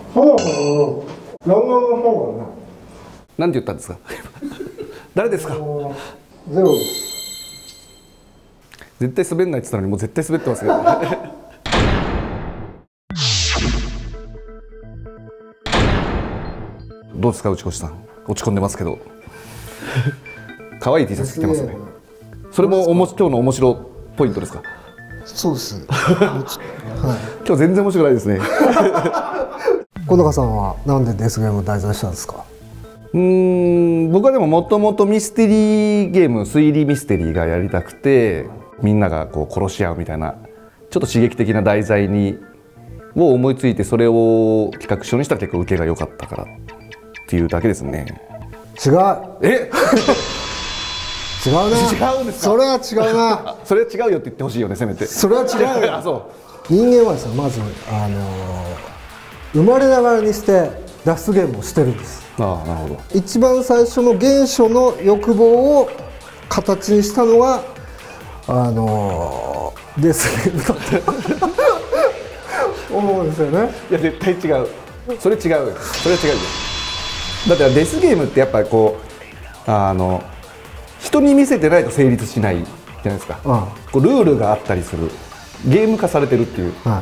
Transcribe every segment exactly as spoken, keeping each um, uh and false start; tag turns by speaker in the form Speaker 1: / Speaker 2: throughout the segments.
Speaker 1: そうだから弾丸の方がね。
Speaker 2: なんて言ったんですか誰ですか。
Speaker 1: ゼロです。
Speaker 2: 絶対滑んないって言ったのにもう絶対滑ってますけどどうですか内越さん、落ち込んでますけど可愛い T シャツ着てますね。それもおも今日の面白ポイントですか。
Speaker 1: そうです、はい、
Speaker 2: 今日全然面白くないですね
Speaker 1: 小高さんはなんでデスゲームを題材したんですか。
Speaker 2: うーん僕はでももともとミステリーゲーム、推理ミステリーがやりたくて、みんながこう殺し合うみたいなちょっと刺激的な題材にを思いついて、それを企画書にしたら結構受けが良かったからっていうだけですね。
Speaker 1: 違う。
Speaker 2: え
Speaker 1: 違うな。
Speaker 2: 違うんですか。
Speaker 1: それは違うな。
Speaker 2: それは違うよって言ってほしいよね、せめて。
Speaker 1: それは違うよ。
Speaker 2: あ、そう。
Speaker 1: 人間はですね、まずあのー、生まれながらにして脱出ゲームをしてるんです。
Speaker 2: ああ、なるほど。
Speaker 1: 一番最初の原初の欲望を形にしたのはあのー、デスゲームだって思うんですよね。
Speaker 2: いや絶対違う。それ違うよ。それは違うよ。だってデスゲームってやっぱりこうあの人に見せてないと成立しないじゃないですか。ああこうルールがあったりする、ゲーム化されてるっていう。はい、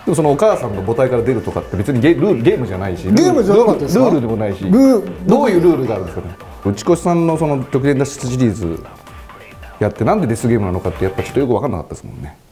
Speaker 2: でもそのお母さんの母体から出るとかって別にゲルーゲームじゃないし、
Speaker 1: ゲームじゃなかったですか。
Speaker 2: ルールでもないし、どういうルールがあるんですかね。内越さんのその極限脱出シリーズやってなんでデスゲームなのかってやっぱちょっとよく分かんなかったですもんね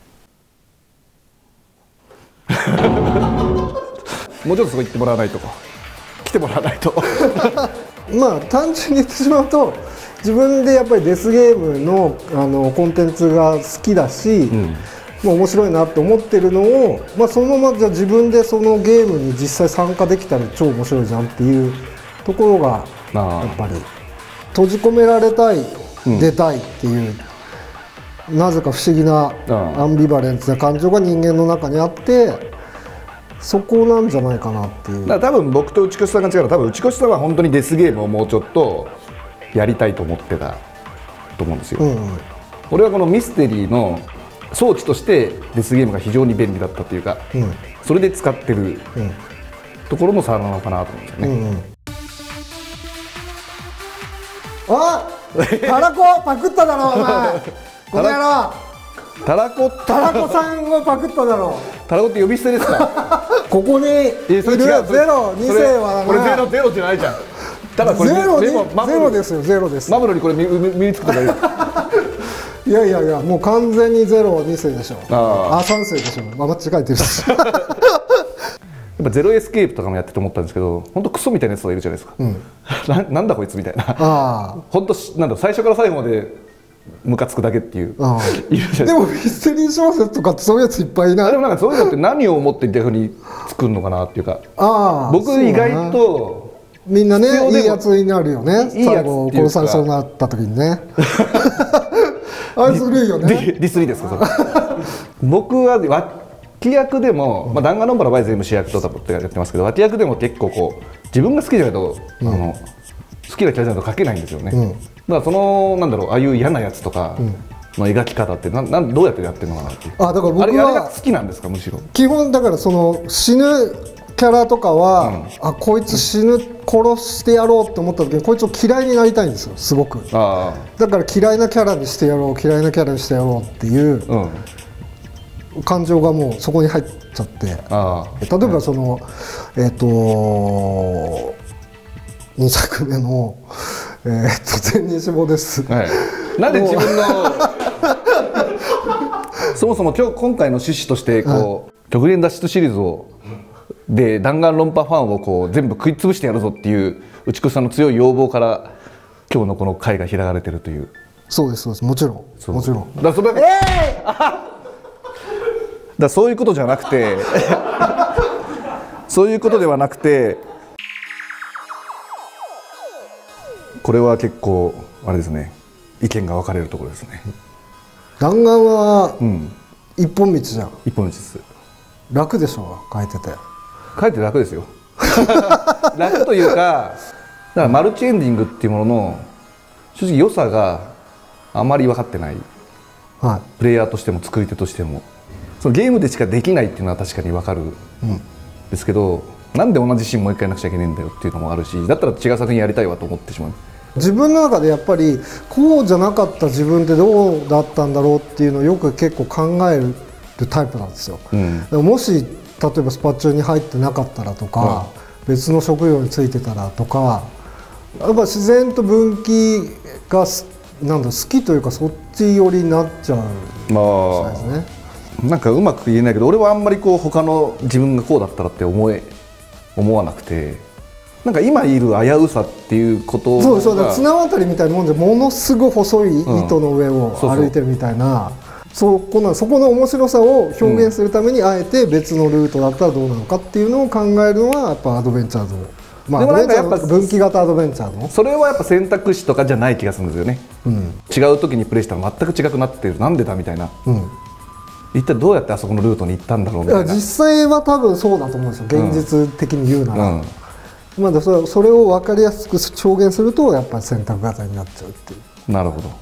Speaker 2: もうちょっとそこ行ってもらわないと来てもらわないと
Speaker 1: まあ単純に言ってしまうと、自分でやっぱりデスゲーム の, あのコンテンツが好きだし、うん、まあ面白いなと思ってるのを、まあ、そのままじゃ自分でそのゲームに実際参加できたら超面白いじゃんっていうところがやっぱり閉じ込められたい、うん、出たいっていうなぜか不思議なアンビバレンスな感情が人間の中にあって、そこなんじゃないかなっていう。
Speaker 2: だから多分僕と内越さんが違うのは、多分内越さんは本当にデスゲームをもうちょっとやりたいと思ってたと思うんですよ、うんうん、俺はこのミステリーの装置としてデスゲームが非常に便利だったっていうか、うん、それで使ってる、うん、ところの差なのかなと思うんですよね、うんうん、
Speaker 1: あたらこパクっただろお前この野郎。
Speaker 2: たらこ
Speaker 1: たらこさんをパクっただろう。
Speaker 2: たらこって呼び捨てですか
Speaker 1: ここにいるゼロに世は
Speaker 2: これゼロゼロじゃないじゃん。ただこれ
Speaker 1: ゼロにゼロですよ。ゼロです。
Speaker 2: マブロにこれ身につくとか
Speaker 1: いやいやいや、もう完全にゼロに世でしょ。ああさん世でしょ。まあ間違えてるしやっ
Speaker 2: ぱゼロエスケープとかもやってて思ったんですけど、本当クソみたいなやつがいるじゃないですか、うん、な, なんだこいつみたいな本当なんだ最初から最後までムカつくだけっていう。で
Speaker 1: もミステリー小説とかってそういうやついっぱいいない。
Speaker 2: でもなんかそういうのって何を思って逆に作るのかなっていうか、あ僕意外と
Speaker 1: みんなねいいやつになるよね。いい最後殺されそうになった時にねあいつるいよね。
Speaker 2: ディスリーですかそれ僕は脇役でも、まあ、弾丸論破の場合全部主役とかやってますけど、脇役でも結構こう自分が好きじゃないと、うん、あの好きなキャラじゃないと描けないんですよね、うん、だからそのなんだろう、ああいう嫌なやつとかの描き方ってななんどうやってやってるのかなっていう。あだから僕はあれあれが好きなんですか。むしろ
Speaker 1: 基本だからその死ぬキャラとかは、うん、あこいつ死ぬ殺してやろうって思った時にこいつを嫌いになりたいんですよすごく。あだから嫌いなキャラにしてやろう嫌いなキャラにしてやろうっていう、うん、感情がもうそこに入っちゃって、あ例えばその、うん、えっ、ー、とにさくめのえー、っと千人志望です、はい、
Speaker 2: なんで自分のそもそも今日今回の趣旨としてこう、はい、極限脱出シリーズをで弾丸論破ファンをこう全部食い潰してやるぞっていう内越さんの強い要望から今日のこの会が開かれてるという。
Speaker 1: そうですそうです、もちろんもちろん
Speaker 2: だそれ、えー、だそういうことじゃなくてそういうことではなくてこれは結構あれですね、意見が分かれるところですね。
Speaker 1: 弾丸は一本道じゃん、うん、
Speaker 2: 一本道です。
Speaker 1: 楽でしょ書いてて。
Speaker 2: 書いて楽ですよ楽というか、だからマルチエンディングっていうものの正直良さがあまり分かってない、はい、プレイヤーとしても作り手としても。そのゲームでしかできないっていうのは確かに分かるんですけど、 なんで同じシーンもう一回やらなくちゃいけないんだよっていうのもあるし、だったら違う作品やりたいわと思ってしまう。
Speaker 1: 自分の中でやっぱりこうじゃなかった自分ってどうだったんだろうっていうのをよく結構考えるタイプなんですよ、うん、でももし例えばスパチューに入ってなかったらとか、うん、別の職業についてたらとか、やっぱ自然と分岐がなんだ好きというかそっち寄りになっちゃうみたいですね。
Speaker 2: なんかうまく言えないけど、俺はあんまりこう他の自分がこうだったらって思え思わなくて、なんか今いる危うさっていうことが、
Speaker 1: そうそうだ、綱渡りみたいなもんで、ものすごい細い糸の上を歩いてるみたいな、そこなそこの面白さを表現するためにあえて別のルートだったらどうなのかっていうのを考えるのはやっぱアドベンチャーズの、まあ、でもなんかやっぱ分岐型アドベンチャーの
Speaker 2: それはやっぱ選択肢とかじゃない気がするんですよね、うん、違う時にプレイしたら全く違くなってる、なんでだみたいな、うん、一体どうやってあそこのルートに行ったんだろうみたいな。
Speaker 1: いや実際は多分そうだと思うんですよ、現実的に言うなら、うんうんまあ、それそれを分かりやすく表現するとやっぱり選択型になっちゃうっていう。
Speaker 2: なるほど、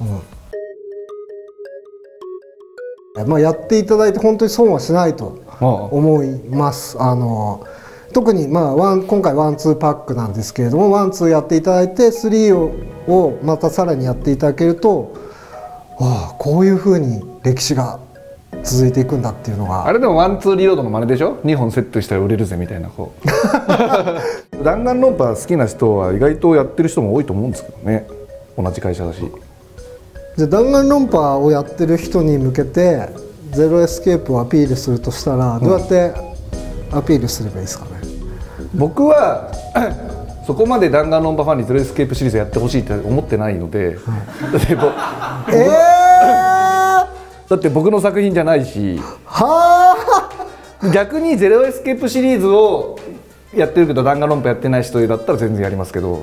Speaker 1: うんまあ、やっていただいて本当に損はしないと思います。あの特に、まあ、ワン今回ワンツーパックなんですけれども、ワンツーやっていただいてスリーををまたさらにやっていただけると、ああこういうふうに歴史が続いていくんだっていうのが。
Speaker 2: あれでもワンツーリロードの真似でしょ、にほんセットしたら売れるぜみたいなこう弾丸論破好きな人は意外とやってる人も多いと思うんですけどね、同じ会社だし。
Speaker 1: じゃあ弾丸論破をやってる人に向けてゼロエスケープをアピールするとしたら、どうやってアピールすればいいですかね。
Speaker 2: うん、僕はそこまで弾丸論破ファンにゼロエスケープシリーズやってほしいって思ってないので、はい、えー、だって僕の作品じゃないし、は逆にゼロエスケープシリーズをやってるけど弾丸論破やってない人だったら全然やりますけど。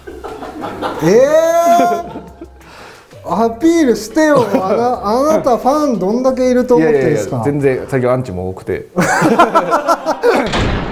Speaker 1: えー、アピールしてよ。あな、あなたファンどんだけいると思ってるんですか。
Speaker 2: いやいやいや全然最近アンチも多くて